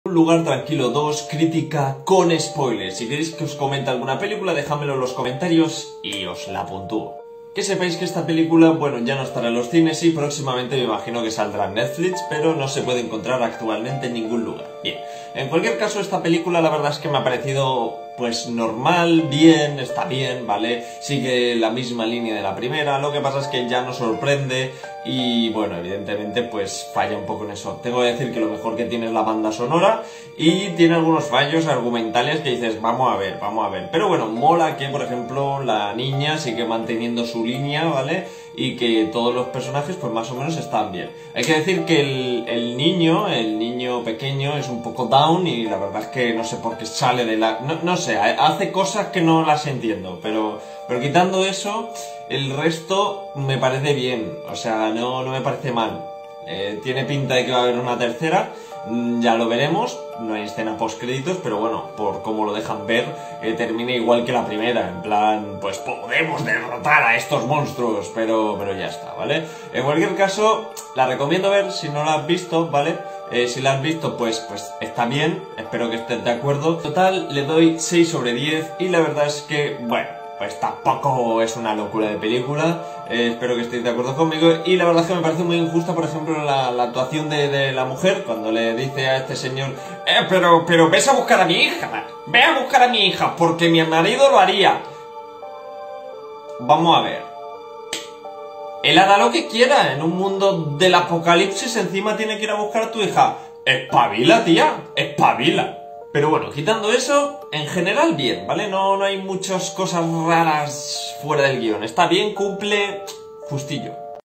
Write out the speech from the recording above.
Un lugar tranquilo 2, crítica con spoilers. Si queréis que os comente alguna película, dejadmelo en los comentarios y os la puntúo. Que sepáis que esta película, bueno, ya no estará en los cines y próximamente me imagino que saldrá en Netflix, pero no se puede encontrar actualmente en ningún lugar. Bien, en cualquier caso esta película la verdad es que me ha parecido pues normal, bien, está bien, ¿vale? Sigue la misma línea de la primera, lo que pasa es que ya nos sorprende y bueno, evidentemente pues falla un poco en eso. Tengo que decir que lo mejor que tiene es la banda sonora y tiene algunos fallos argumentales que dices, vamos a ver. Pero bueno, mola que por ejemplo la niña sigue manteniendo su línea, ¿vale? Y que todos los personajes pues más o menos están bien. Hay que decir que el niño pequeño es un poco down y la verdad es que no sé por qué sale de la... No sé, hace cosas que no las entiendo, pero quitando eso, el resto me parece bien, o sea, no me parece mal. Tiene pinta de que va a haber una tercera, ya lo veremos, no hay escena post créditos, pero bueno, por cómo lo dejan ver, termina igual que la primera, en plan, pues podemos derrotar a estos monstruos, pero ya está, ¿vale? En cualquier caso, la recomiendo ver si no la has visto, ¿vale? Si la has visto, pues está bien, espero que estés de acuerdo. Total, le doy 6 sobre 10 y la verdad es que, bueno, pues tampoco es una locura de película, espero que estéis de acuerdo conmigo y la verdad es que me parece muy injusta, por ejemplo, la actuación de la mujer cuando le dice a este señor pero ves a buscar a mi hija, ve a buscar a mi hija porque mi marido lo haría. Vamos a ver, él hará lo que quiera en un mundo del apocalipsis, encima tiene que ir a buscar a tu hija. Espabila, tía, espabila. Pero bueno, quitando eso, en general bien, ¿vale? No hay muchas cosas raras fuera del guión. Está bien, cumple justillo.